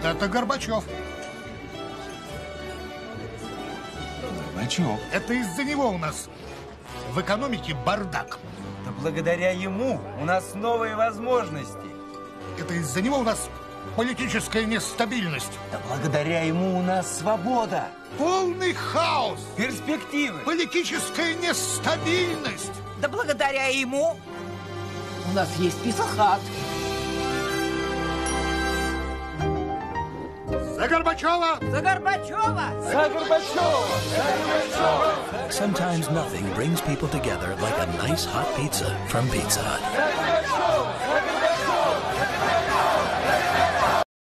Это Горбачев. Горбачев. Это из-за него у нас в экономике бардак. Да благодаря ему у нас новые возможности. Это из-за него у нас политическая нестабильность. Да благодаря ему у нас свобода. Полный хаос. Перспективы. Политическая нестабильность. Да благодаря ему у нас есть Писахат. За Горбачева! За Горбачева! За Горбачева! Sometimes nothing brings people together like a nice hot pizza from Pizza Hut.